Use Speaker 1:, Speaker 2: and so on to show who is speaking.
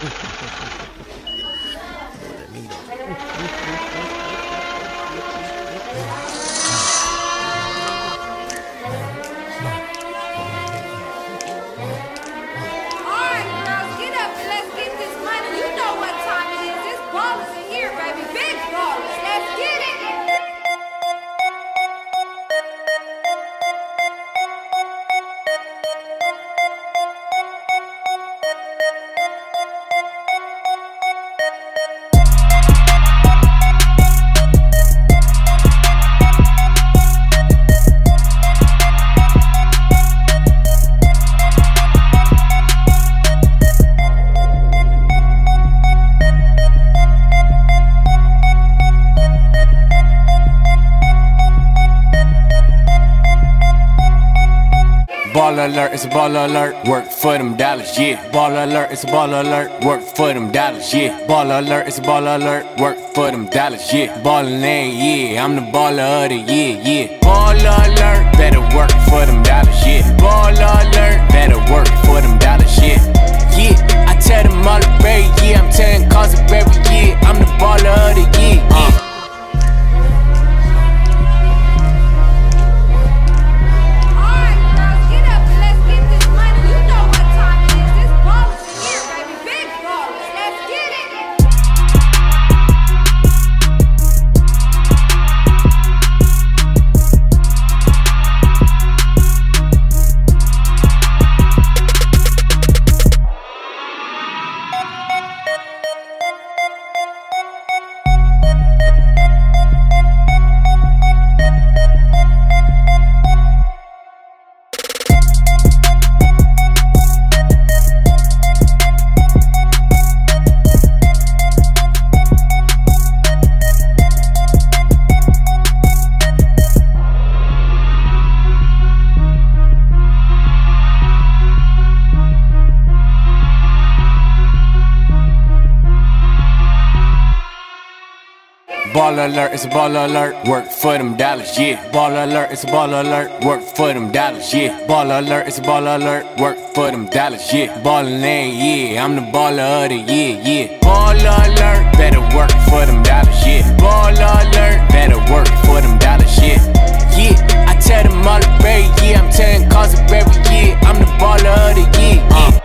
Speaker 1: Ball alert, it's a ball alert, work for them dollars, yeah. Ball alert, it's a ball alert, work for them dollars, yeah. Ball alert, it's a ball alert, work for them dollars, yeah. Ballin' ain't, yeah, I'm the baller of the year, yeah. Ball alert, better work for them dollars, yeah. Ball alert, better work for them dollars, yeah. Yeah, I tell them all the way, yeah, I'm telling cause of every year, I'm the baller of the year, yeah. Ball alert, it's a ball alert, work for them dollars, yeah. Ball alert, it's a ball alert, work for them dollars, yeah. Ball alert, it's a ball alert, work for them dollars, yeah. Ballin' ain't, yeah, I'm the baller of the year, yeah. Ball alert, better work for them dollars, yeah. Ball alert, better work for them dollars, yeah. Yeah, I tell them all the way, yeah, I'm telling cause of every year, I'm the baller of the year, yeah.